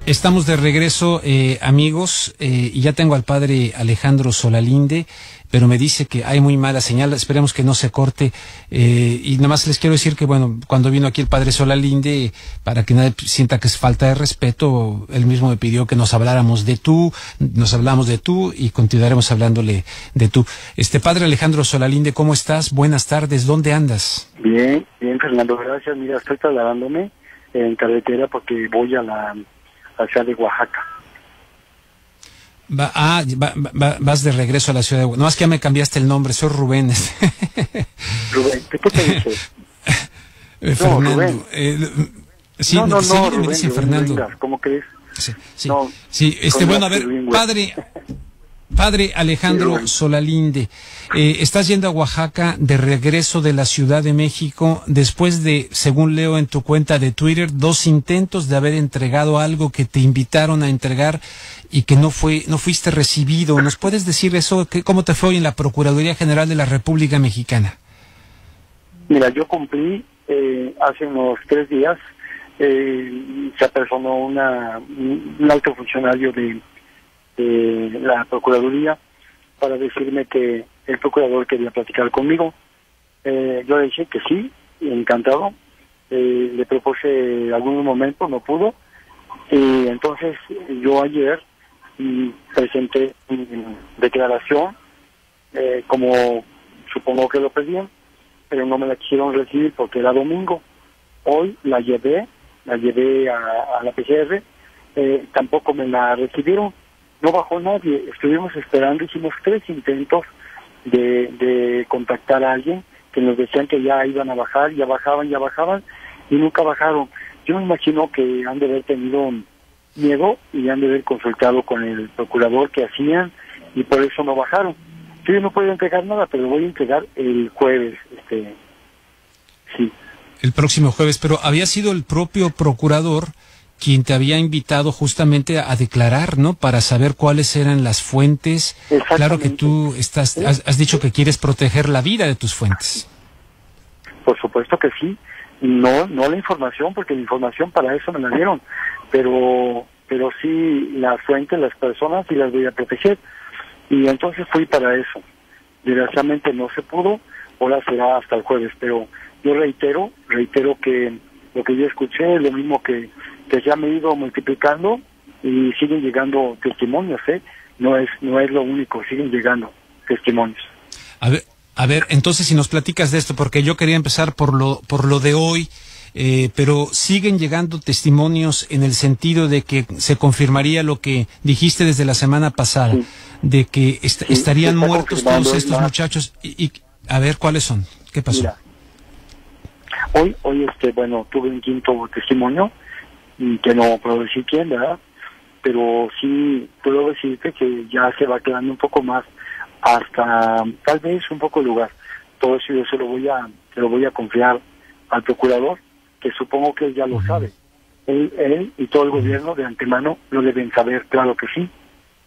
Estamos de regreso, amigos, y ya tengo al padre Alejandro Solalinde, pero me dice que hay muy mala señal. Esperemos que no se corte. Y nada más les quiero decir que, bueno, cuando vino aquí el padre Solalinde, para que nadie sienta que es falta de respeto, él mismo me pidió que nos habláramos de tú, nos hablamos de tú y continuaremos hablándole de tú. Padre Alejandro Solalinde, ¿cómo estás? Buenas tardes, ¿dónde andas? Bien, Fernando, gracias. Mira, estoy trasladándome en carretera porque voy a la ciudad de Oaxaca. Vas de regreso a la ciudad de Oaxaca. No, es que ya me cambiaste el nombre, soy Rubén. Rubén, ¿qué te dices? Fernando. Rubén. Sí, no, Rubén, me dice Rubén, Fernando. venga, ¿cómo crees? Sí. No, Bueno, a ver, Padre Alejandro Solalinde, estás yendo a Oaxaca de regreso de la Ciudad de México después de, según leo en tu cuenta de Twitter, 2 intentos de haber entregado algo que te invitaron a entregar y que no fuiste recibido. ¿Nos puedes decir eso? ¿Cómo te fue hoy en la Procuraduría General de la República Mexicana? Mira, yo cumplí hace unos 3 días, se apersonó un alto funcionario de la Procuraduría para decirme que el procurador quería platicar conmigo. Yo le dije que sí, encantado. Le propuse algún momento, no pudo. Y entonces yo ayer presenté mi declaración, como supongo que lo pedían, pero no me la quisieron recibir porque era domingo. Hoy la llevé a la PCR, tampoco me la recibieron. No bajó nadie, estuvimos esperando, hicimos 3 intentos de contactar a alguien que nos decían que ya iban a bajar, ya bajaban y nunca bajaron. Yo me imagino que han de haber tenido miedo y han de haber consultado con el procurador que hacían y por eso no bajaron. Yo no puedo entregar nada, pero voy a entregar el jueves, sí. El próximo jueves, pero había sido el propio procurador quien te había invitado justamente a declarar, ¿no? Para saber cuáles eran las fuentes. Claro que tú has dicho que quieres proteger la vida de tus fuentes. Por supuesto que sí. No la información, porque la información para eso me la dieron, pero sí las fuentes, las personas, sí las voy a proteger. Y entonces fui para eso. Desgraciadamente no se pudo, ahora será hasta el jueves, pero yo reitero que lo que yo escuché es lo mismo que ya me he ido multiplicando y siguen llegando testimonios, no es lo único, siguen llegando testimonios. A ver, entonces si nos platicas de esto, porque yo quería empezar por lo de hoy, pero siguen llegando testimonios en el sentido de que se confirmaría lo que dijiste desde la semana pasada, sí, de que estarían muertos todos estos muchachos y a ver, ¿cuáles son? ¿Qué pasó? Mira, hoy tuve un 5º testimonio, que no puedo decir quién, ¿verdad? Pero sí puedo decirte que ya se va quedando un poco más, hasta tal vez un poco el lugar. Todo eso yo se lo voy a confiar al procurador, que supongo que él ya lo sabe. Él y todo el gobierno de antemano lo deben saber, claro que sí.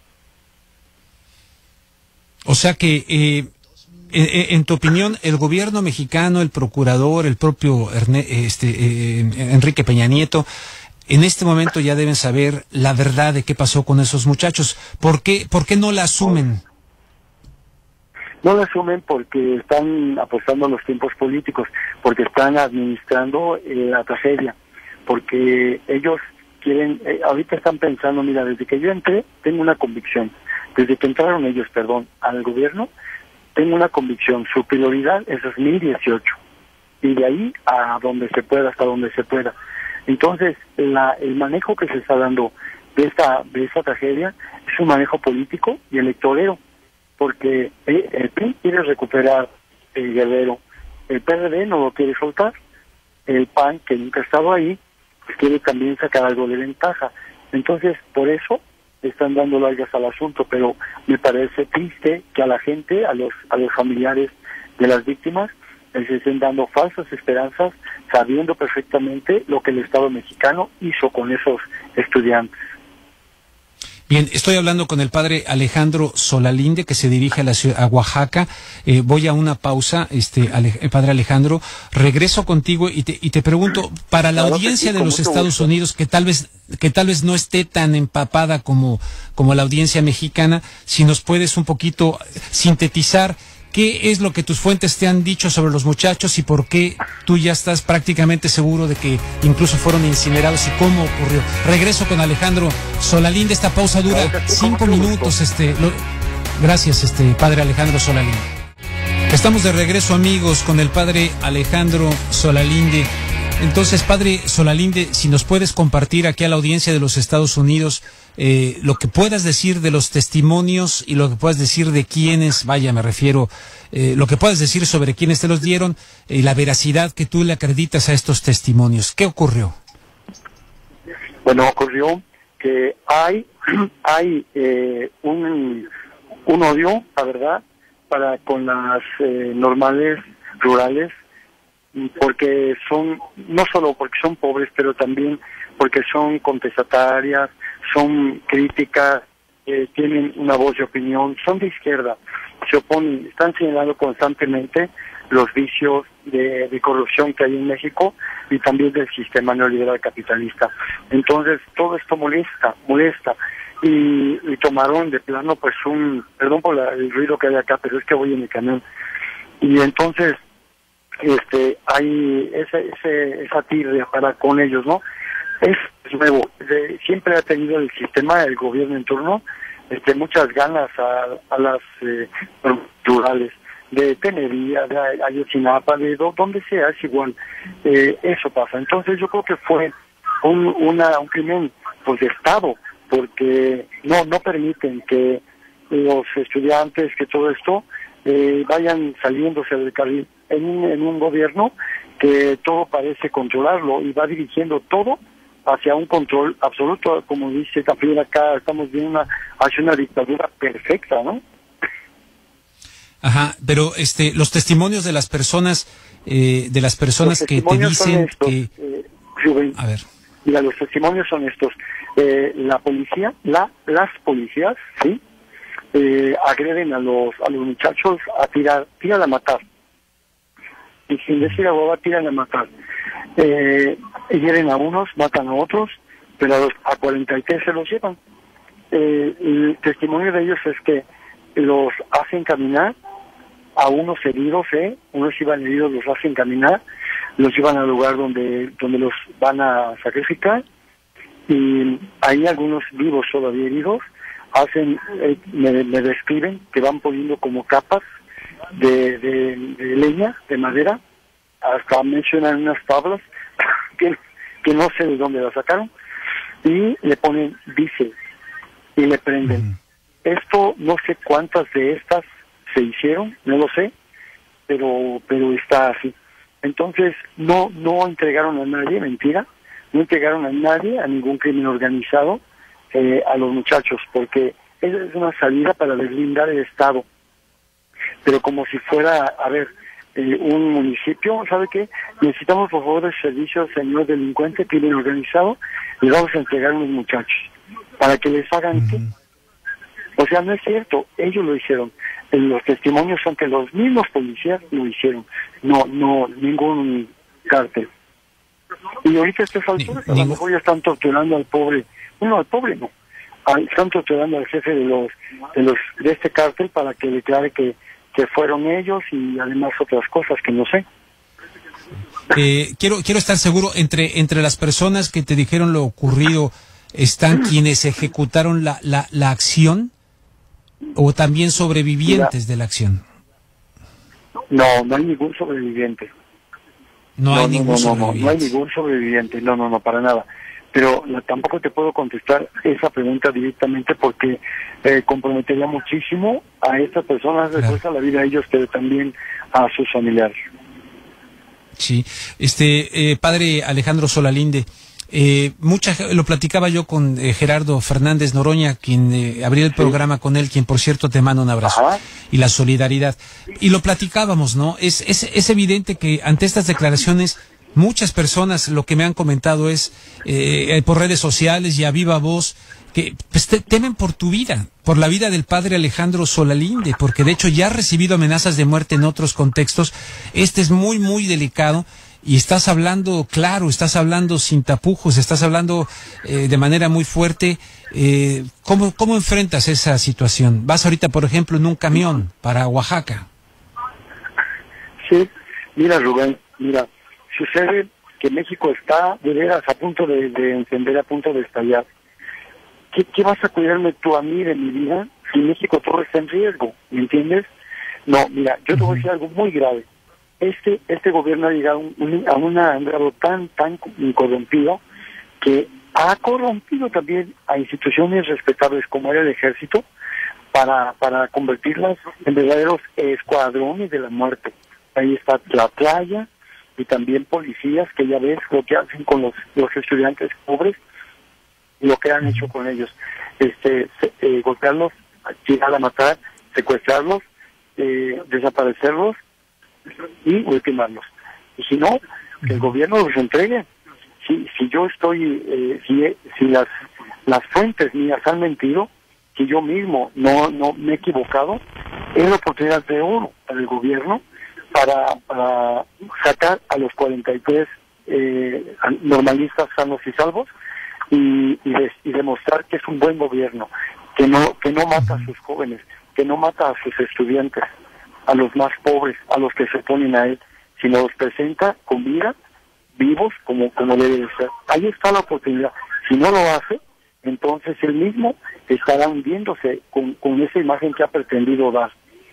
O sea que, en tu opinión, el gobierno mexicano, el procurador, el propio Enrique Peña Nieto, en este momento ya deben saber la verdad de qué pasó con esos muchachos. ¿Por qué no la asumen? No la asumen porque están apostando a los tiempos políticos, porque están administrando la tragedia, porque ellos quieren, ahorita están pensando, mira, desde que yo entré, tengo una convicción, desde que entraron ellos, al gobierno, tengo una convicción, su prioridad es 2018, y de ahí a donde se pueda, hasta donde se pueda. Entonces, el manejo que se está dando de esta tragedia es un manejo político y electorero, porque el PRI quiere recuperar el Guerrero, el PRD no lo quiere soltar, el PAN, que nunca ha estado ahí, pues quiere también sacar algo de ventaja. Entonces, por eso están dando largas al asunto, pero me parece triste que a la gente, a los familiares de las víctimas, les estén dando falsas esperanzas, sabiendo perfectamente lo que el Estado mexicano hizo con esos estudiantes. Bien, estoy hablando con el padre Alejandro Solalinde, que se dirige a la ciudad, a Oaxaca. Voy a una pausa, padre Alejandro. Regreso contigo y te pregunto, para la audiencia de los Estados Unidos, que tal vez no esté tan empapada como la audiencia mexicana, si nos puedes un poquito sintetizar qué es lo que tus fuentes te han dicho sobre los muchachos y por qué tú ya estás prácticamente seguro de que incluso fueron incinerados y cómo ocurrió. Regreso con Alejandro Solalinde. Esta pausa dura 5 minutos. Gracias, padre Alejandro Solalinde. Estamos de regreso, amigos, con el padre Alejandro Solalinde. Entonces, padre Solalinde, si nos puedes compartir aquí a la audiencia de los Estados Unidos lo que puedas decir de los testimonios y lo que puedas decir de quiénes, me refiero, lo que puedas decir sobre quiénes te los dieron y la veracidad que tú le acreditas a estos testimonios. ¿Qué ocurrió? Bueno, ocurrió que hay un odio, la verdad, para con las normales rurales, porque son, no solo porque son pobres, pero también porque son contestatarias, son críticas, tienen una voz de opinión, son de izquierda, se oponen, están señalando constantemente los vicios de corrupción que hay en México y también del sistema neoliberal capitalista. Entonces, todo esto molesta, y tomaron de plano, pues perdón por el ruido que hay acá, pero es que voy en el camión, y entonces, hay esa tirria para con ellos, ¿no? Es nuevo, siempre ha tenido el sistema, el gobierno en turno, muchas ganas a las rurales, de Tenería, de Ayotzinapa, de donde sea, es igual, eso pasa. Entonces yo creo que fue un crimen, pues, de Estado, porque no permiten que los estudiantes, que todo esto, vayan saliéndose del carril en un gobierno que todo parece controlarlo y va dirigiendo todo hacia un control absoluto, como dice también acá, estamos viendo hacia una dictadura perfecta, ¿no? Ajá, pero los testimonios de las personas que te dicen que a ver, mira, los testimonios son estos. La policía, las policías, sí, agreden a los muchachos a tiran a matar, y sin decir a tiran a matar. Hieren a unos, matan a otros, pero a 43 se los llevan. El testimonio de ellos es que los hacen caminar, a unos heridos, unos iban heridos, los hacen caminar, los llevan al lugar donde los van a sacrificar, y hay algunos vivos todavía heridos, me describen que van poniendo como capas de leña, de madera, hasta mencionan unas tablas que no sé de dónde las sacaron, y le ponen diésel y le prenden. Esto, no sé cuántas de estas se hicieron, no lo sé, pero está así. Entonces no entregaron a nadie, mentira, no entregaron a nadie, a ningún crimen organizado, a los muchachos, porque esa es una salida para deslindar el Estado, pero como si fuera, a ver, un municipio, ¿sabe qué? Necesitamos, por favor, de servicios, señor delincuente, crimen organizado, les vamos a entregar a unos muchachos, para que les hagan qué. O sea, no es cierto, ellos lo hicieron. Los testimonios son que los mismos policías lo hicieron, no ningún cártel. Y ahorita a estas alturas, a lo mejor ya están torturando al pobre, al pobre no, están torturando al jefe de este cártel para que declare que fueron ellos, y además otras cosas que no sé. Quiero estar seguro, entre las personas que te dijeron lo ocurrido, ¿están quienes ejecutaron la acción o también sobrevivientes de la acción? No hay ningún sobreviviente. No hay ningún sobreviviente, no, para nada. Pero tampoco te puedo contestar esa pregunta directamente porque comprometería muchísimo a estas personas, después a la vida de ellos, pero también a sus familiares. Sí, padre Alejandro Solalinde, lo platicaba yo con Gerardo Fernández Noroña, quien abrió el programa con él, quien por cierto te manda un abrazo. Ajá. Y la solidaridad. Y lo platicábamos, ¿no? Es evidente que ante estas declaraciones muchas personas lo que me han comentado es por redes sociales y a viva voz que pues, temen por tu vida, por la vida del padre Alejandro Solalinde, porque de hecho ya ha recibido amenazas de muerte en otros contextos. Este es muy, muy delicado. Y estás hablando claro, estás hablando sin tapujos, estás hablando de manera muy fuerte. ¿Cómo enfrentas esa situación? Vas ahorita, por ejemplo, en un camión para Oaxaca. Sí, mira, Rubén, mira, sucede que México está de veras a punto de encender, a punto de estallar. ¿Qué vas a cuidarme tú a mí de mi vida si México todo está en riesgo? ¿Me entiendes? No, mira, yo te voy a decir algo muy grave. Este gobierno ha llegado a un grado tan corrompido que ha corrompido también a instituciones respetables como era el ejército para convertirlas en verdaderos escuadrones de la muerte. Ahí está la playa y también policías que ya ves lo que hacen con los estudiantes pobres y lo que han hecho con ellos. Golpearlos, llegar a matar, secuestrarlos, desaparecerlos y ultimarlos. Y si no, que el gobierno los entregue. Si yo estoy, si las fuentes mías han mentido, si yo mismo no me he equivocado, es la oportunidad de oro para el gobierno para sacar a los 43 normalistas sanos y salvos y demostrar que es un buen gobierno, que no mata a sus jóvenes, que no mata a sus estudiantes, a los más pobres, a los que se oponen a él, sino los presenta con vida, vivos, como debe de ser. Ahí está la oportunidad. Si no lo hace, entonces él mismo estará hundiéndose con esa imagen que ha pretendido dar.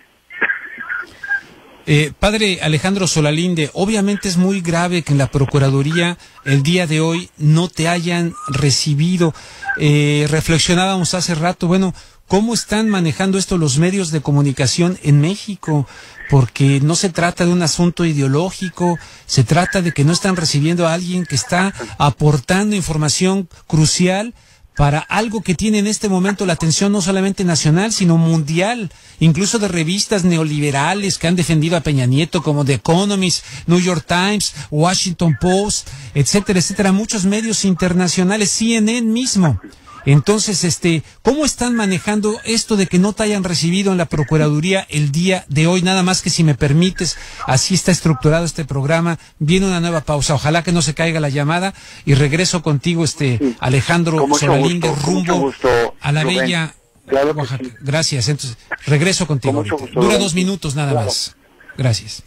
Padre Alejandro Solalinde, obviamente es muy grave que en la Procuraduría el día de hoy no te hayan recibido. Reflexionábamos hace rato, bueno, ¿cómo están manejando esto los medios de comunicación en México? Porque no se trata de un asunto ideológico, se trata de que no están recibiendo a alguien que está aportando información crucial para algo que tiene en este momento la atención no solamente nacional, sino mundial, incluso de revistas neoliberales que han defendido a Peña Nieto, como The Economist, New York Times, Washington Post, etcétera, etcétera, muchos medios internacionales, CNN mismo. Entonces, ¿cómo están manejando esto de que no te hayan recibido en la Procuraduría el día de hoy? Nada más que si me permites, así está estructurado este programa. Viene una nueva pausa. Ojalá que no se caiga la llamada y regreso contigo, Alejandro Solalinde, rumbo a la Rubén, bella claro Oaxaca. Sí. Gracias. Entonces, regreso contigo. Dura 2 minutos nada claro. más. Gracias.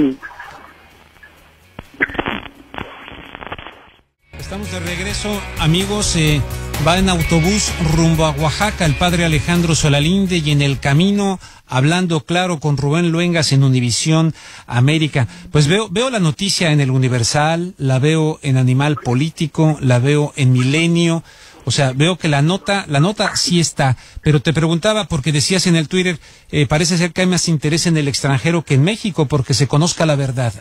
Estamos de regreso, amigos. Va en autobús rumbo a Oaxaca el padre Alejandro Solalinde y en el camino hablando claro con Rubén Luengas en Univisión América. Pues veo la noticia en el Universal, la veo en Animal Político, la veo en Milenio. O sea, veo que la nota sí está, pero te preguntaba porque decías en el Twitter, parece ser que hay más interés en el extranjero que en México porque se conozca la verdad.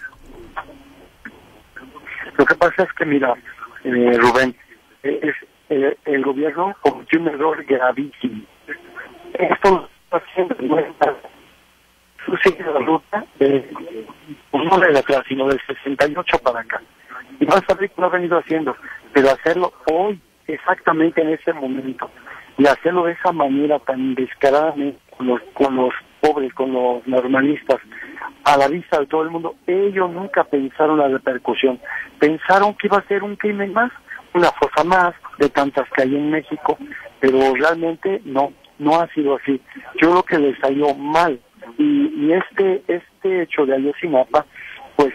Lo que pasa es que, mira, Rubén, el gobierno cometió un error gravísimo. Esto lo está haciendo sigue la ruta no de atrás, sino del 68 para acá. Y vas a ver que lo ha venido haciendo, pero hacerlo hoy, exactamente en ese momento, y hacerlo de esa manera tan descaradamente con los pobres, con los normalistas, a la vista de todo el mundo, ellos nunca pensaron la repercusión. Pensaron que iba a ser un crimen más, una fosa más de tantas que hay en México, pero realmente no ha sido así. Yo creo que les salió mal y este hecho de Ayotzinapa, pues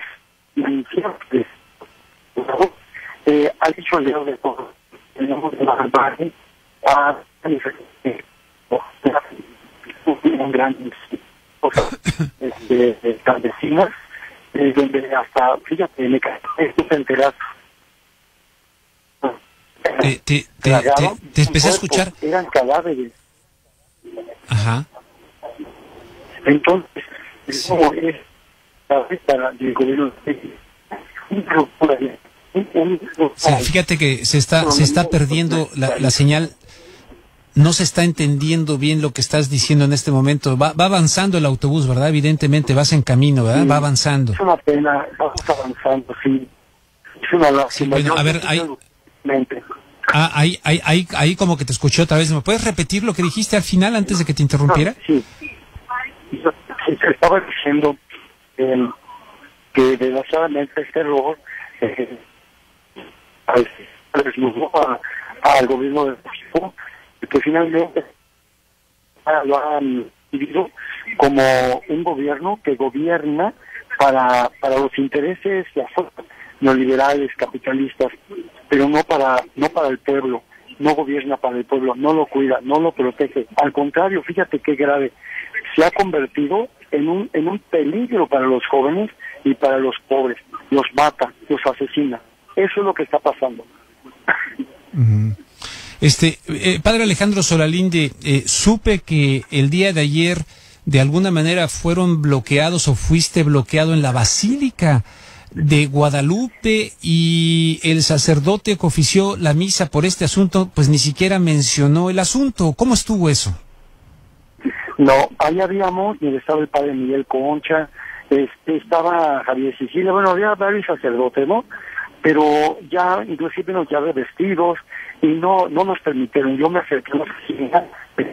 ha dicho el dedo de todo. Tenemos la base a un gran campesinas, donde hasta, fíjate, esto se enteró. Te empecé a escuchar. Eran cadáveres. Ajá. Entonces, ¿cómo es para el gobierno? Sí, fíjate que se está perdiendo la señal. No se está entendiendo bien lo que estás diciendo en este momento. Va avanzando el autobús, ¿verdad? Evidentemente vas en camino, ¿verdad? Sí, va avanzando. Es una pena, vamos avanzando, sí. Es una lástima. Sí, bueno, a ver, Ahí como que te escuché otra vez. ¿Me puedes repetir lo que dijiste al final antes de que te interrumpiera? Sí. Estaba diciendo que desgraciadamente este error desnudó al gobierno de México, que finalmente lo han vivido como un gobierno que gobierna para los intereses de afuera, neoliberales, capitalistas, pero no para el pueblo. No gobierna para el pueblo, no lo cuida, no lo protege. Al contrario, fíjate qué grave. Se ha convertido en un peligro para los jóvenes y para los pobres. Los mata, los asesina. Eso es lo que está pasando. Padre Alejandro Solalinde, supe que el día de ayer de alguna manera fueron bloqueados o fuiste bloqueado en la Basílica de Guadalupe, y el sacerdote que ofició la misa por este asunto pues ni siquiera mencionó el asunto. ¿Cómo estuvo eso? No, ahí habíamos, estaba el padre Miguel Concha, estaba Javier Sicilia, bueno, había varios sacerdotes, ¿no? Pero ya inclusive nos ya vestidos y no nos permitieron. Yo me acerqué a la oficina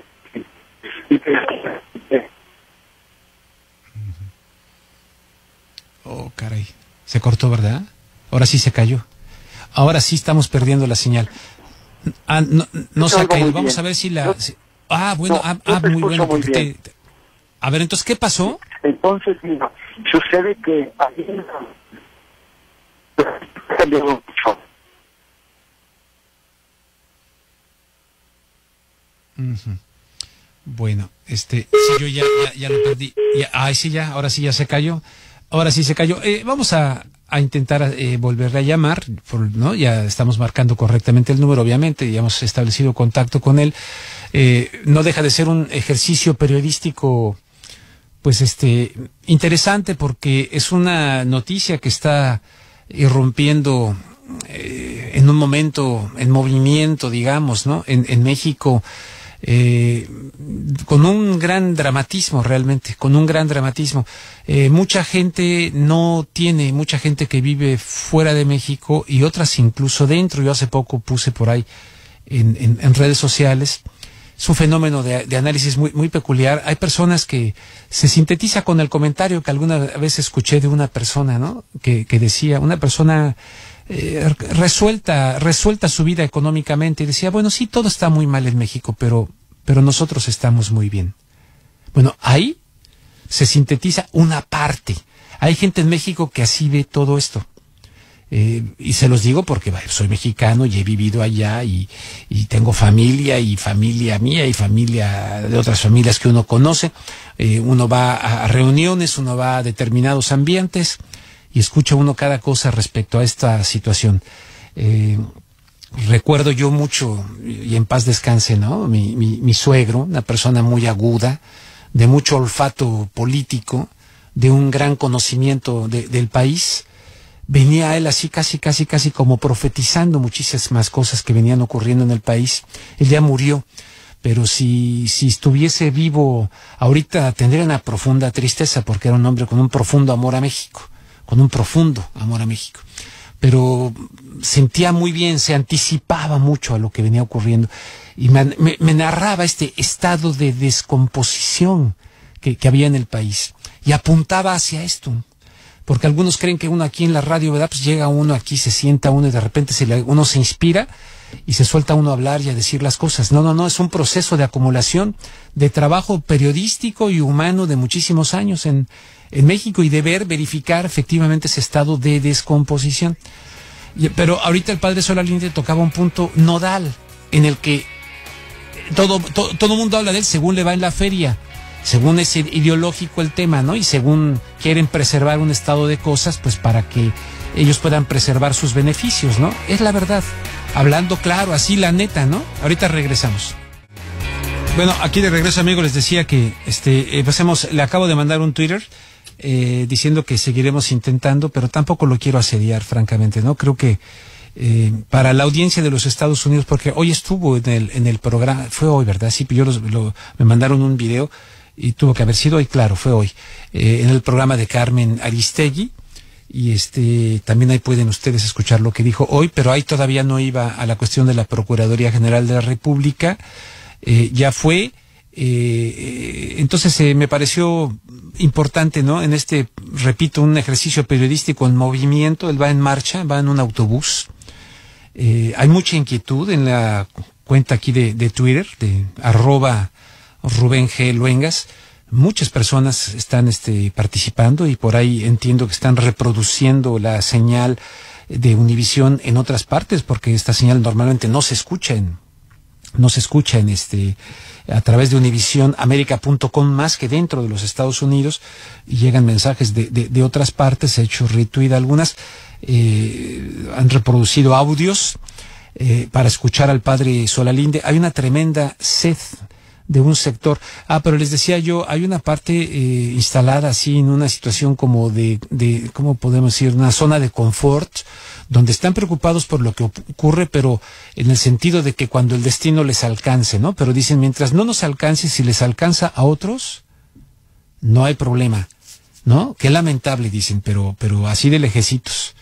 Oh, caray. Se cortó, ¿verdad? Ahora sí se cayó. Ahora sí estamos perdiendo la señal. No se ha caído. Vamos a ver si la... bueno, muy bueno. Porque a ver, entonces, ¿qué pasó? Entonces, mira, sucede que ahí cambió mucho. Bueno, sí, yo ya lo perdí. Ahora sí ya se cayó. Ahora sí se cayó. Vamos a intentar volverle a llamar, ¿no? Ya estamos marcando correctamente el número, obviamente, ya hemos establecido contacto con él. No deja de ser un ejercicio periodístico, pues interesante, porque es una noticia que está irrumpiendo en un momento, en movimiento, digamos, ¿no? En México, con un gran dramatismo, realmente, con un gran dramatismo. Mucha gente que vive fuera de México y otras incluso dentro. Yo hace poco puse por ahí en redes sociales. Es un fenómeno de análisis muy peculiar. Hay personas que se sintetiza con el comentario que alguna vez escuché de una persona, ¿no? Que decía, una persona resuelta su vida económicamente, y decía, bueno, sí, todo está muy mal en México, pero nosotros estamos muy bien. Bueno, ahí se sintetiza una parte. Hay gente en México que así ve todo esto. Y se los digo porque soy mexicano y he vivido allá y tengo familia mía y familia de otras familias que uno conoce. Uno va a reuniones, uno va a determinados ambientes y escucha uno cada cosa respecto a esta situación. Recuerdo yo mucho, y en paz descanse, ¿no? Mi suegro, una persona muy aguda, de mucho olfato político, de un gran conocimiento del país. Venía a él así casi como profetizando muchísimas cosas que venían ocurriendo en el país. Él ya murió, pero si estuviese vivo ahorita tendría una profunda tristeza, porque era un hombre con un profundo amor a México, pero sentía muy bien, se anticipaba mucho a lo que venía ocurriendo y me narraba este estado de descomposición que había en el país y apuntaba hacia esto. Porque algunos creen que uno aquí en la radio, ¿verdad? Pues llega uno aquí, se sienta uno y de repente uno se inspira y se suelta uno a hablar y a decir las cosas. No, es un proceso de acumulación de trabajo periodístico y humano de muchísimos años en México, y de verificar efectivamente ese estado de descomposición. Pero ahorita el padre Solalinde tocaba un punto nodal en el que todo mundo habla de él según le va en la feria, según es ideológico el tema, ¿no? Y según quieren preservar un estado de cosas, pues para que ellos puedan preservar sus beneficios, ¿no? Es la verdad, hablando claro, así la neta, ¿no? Ahorita regresamos. Bueno, aquí de regreso, amigos, les decía que le acabo de mandar un Twitter diciendo que seguiremos intentando, pero tampoco lo quiero asediar, francamente, ¿no? Creo que para la audiencia de los Estados Unidos, porque hoy estuvo en el programa, fue hoy, ¿verdad? Sí, me mandaron un video y tuvo que haber sido hoy, claro, fue hoy, en el programa de Carmen Aristegui, y también ahí pueden ustedes escuchar lo que dijo hoy, pero ahí todavía no iba a la cuestión de la Procuraduría General de la República, ya fue, entonces me pareció importante, ¿no? En repito, un ejercicio periodístico en movimiento, él va en marcha, va en un autobús, hay mucha inquietud en la cuenta aquí de Twitter, de @Rubén G. Luengas. Muchas personas están participando y por ahí entiendo que están reproduciendo la señal de Univisión en otras partes, porque esta señal normalmente no se escucha a través de univisionamerica.com más que dentro de los Estados Unidos, y llegan mensajes de otras partes. He hecho retweet algunas, han reproducido audios para escuchar al padre Solalinde. Hay una tremenda sed de un sector. Pero les decía yo, hay una parte instalada así en una situación como de ¿cómo podemos decir? Una zona de confort, donde están preocupados por lo que ocurre, pero en el sentido de que cuando el destino les alcance, ¿no? Pero dicen, mientras no nos alcance, si les alcanza a otros, no hay problema, ¿no? Qué lamentable, dicen, pero así de lejecitos.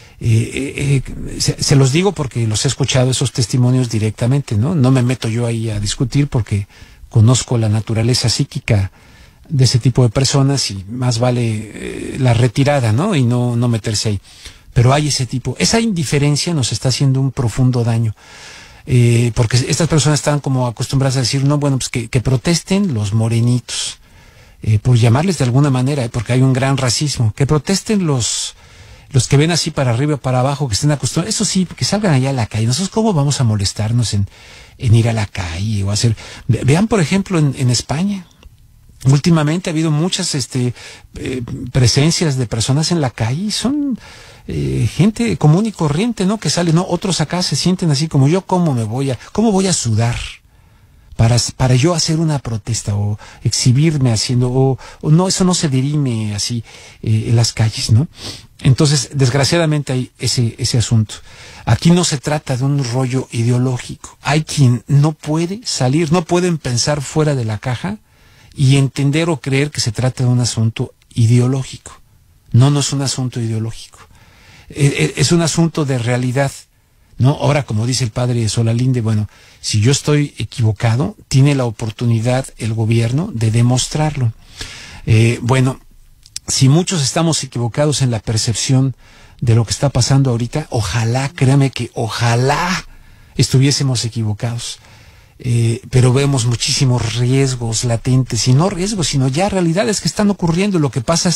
Se los digo porque los he escuchado esos testimonios directamente, ¿no? No me meto yo ahí a discutir porque conozco la naturaleza psíquica de ese tipo de personas y más vale la retirada, ¿no? Y no meterse ahí. Pero hay esa indiferencia nos está haciendo un profundo daño. Porque estas personas están como acostumbradas a decir, no, bueno, pues que protesten los morenitos, por llamarles de alguna manera, porque hay un gran racismo, que protesten los que ven así para arriba, para abajo, que estén acostumbrados, eso sí, que salgan allá a la calle. Nosotros, ¿cómo vamos a molestarnos en ir a la calle o hacer? Vean, por ejemplo, en España, últimamente ha habido muchas presencias de personas en la calle, son gente común y corriente, ¿no? Que sale, ¿no? Otros acá se sienten así como yo, ¿cómo voy a sudar para yo hacer una protesta o exhibirme haciendo, o no, eso no se dirime así en las calles, ¿no? Entonces, desgraciadamente hay ese asunto. Aquí no se trata de un rollo ideológico. Hay quien no puede salir, no pueden pensar fuera de la caja y entender o creer que se trata de un asunto ideológico. No es un asunto ideológico. Es un asunto de realidad, ¿no? Ahora, como dice el padre Solalinde, bueno, si yo estoy equivocado, tiene la oportunidad el gobierno de demostrarlo. Bueno, si muchos estamos equivocados en la percepción de lo que está pasando ahorita, ojalá, créame que ojalá estuviésemos equivocados. Pero vemos muchísimos riesgos latentes, y no riesgos, sino ya realidades que están ocurriendo. Lo que pasa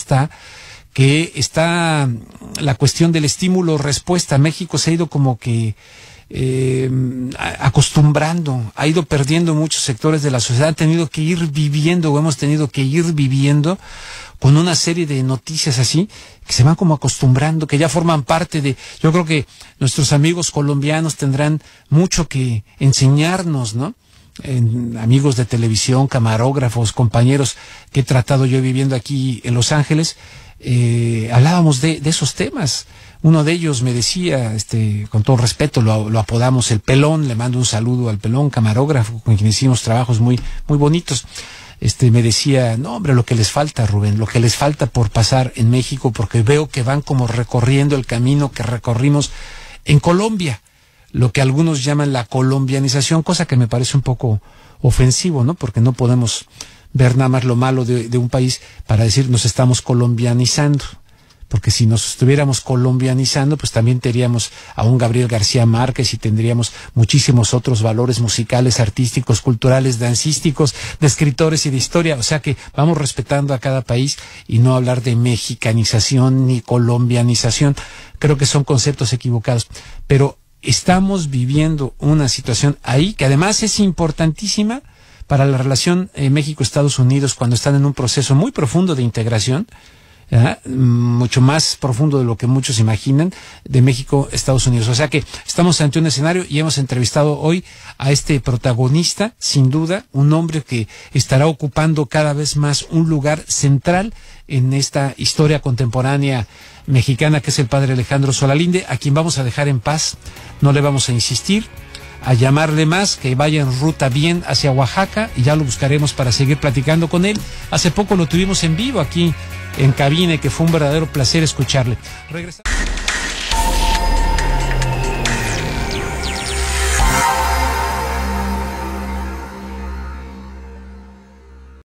está la cuestión del estímulo-respuesta. México se ha ido como que acostumbrando, ha ido perdiendo muchos sectores de la sociedad, hemos tenido que ir viviendo con una serie de noticias así, que se van como acostumbrando, que ya forman parte yo creo que nuestros amigos colombianos tendrán mucho que enseñarnos, ¿no? Amigos de televisión, camarógrafos, compañeros que he tratado yo viviendo aquí en Los Ángeles, hablábamos de esos temas. Uno de ellos me decía, con todo respeto, lo apodamos el Pelón, le mando un saludo al Pelón, camarógrafo, con quien hicimos trabajos muy, muy bonitos. Me decía, no, hombre, lo que les falta, Rubén, lo que les falta por pasar en México, porque veo que van como recorriendo el camino que recorrimos en Colombia, lo que algunos llaman la colombianización, cosa que me parece un poco ofensivo, ¿no? Porque no podemos ver nada más lo malo de un país para decir nos estamos colombianizando. Porque si nos estuviéramos colombianizando, pues también tendríamos a un Gabriel García Márquez y tendríamos muchísimos otros valores musicales, artísticos, culturales, dancísticos, de escritores y de historia. O sea que vamos respetando a cada país y no hablar de mexicanización ni colombianización. Creo que son conceptos equivocados. Pero estamos viviendo una situación ahí que además es importantísima para la relación México-Estados Unidos cuando están en un proceso muy profundo de integración. Mucho más profundo de lo que muchos imaginan, de México, Estados Unidos. O sea que estamos ante un escenario y hemos entrevistado hoy a este protagonista, sin duda, un hombre que estará ocupando cada vez más un lugar central en esta historia contemporánea mexicana, que es el padre Alejandro Solalinde, a quien vamos a dejar en paz, no le vamos a insistir. a llamarle más, que vaya en ruta bien hacia Oaxaca y ya lo buscaremos para seguir platicando con él. Hace poco lo tuvimos en vivo aquí en cabina, que fue un verdadero placer escucharle. Regresamos.